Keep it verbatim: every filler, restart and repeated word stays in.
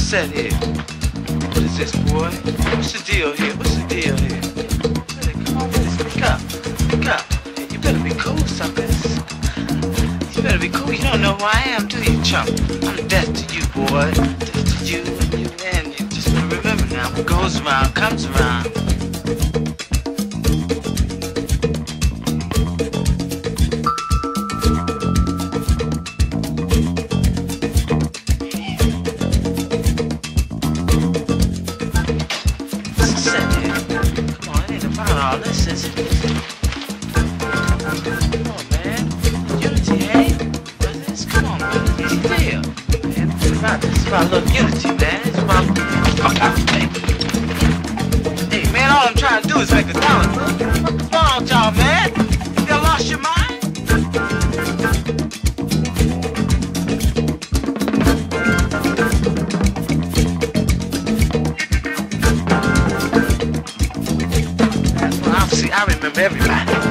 set here. What is this, boy? What's the deal here? What's the deal here? Hey, come on with this. Speak up. Speak up. Hey, you better be cool, suckers. You better be cool. You don't know who I am, do you, chump? I'm death to you, boy. Death to you and you and you. Just remember now, what goes around comes around. About a little unity, man. It's about fuck out, man. Hey, man, all I'm trying to do is make a dollar. What's wrong with y'all, man? You lost your mind? Well, obviously, I remember everybody.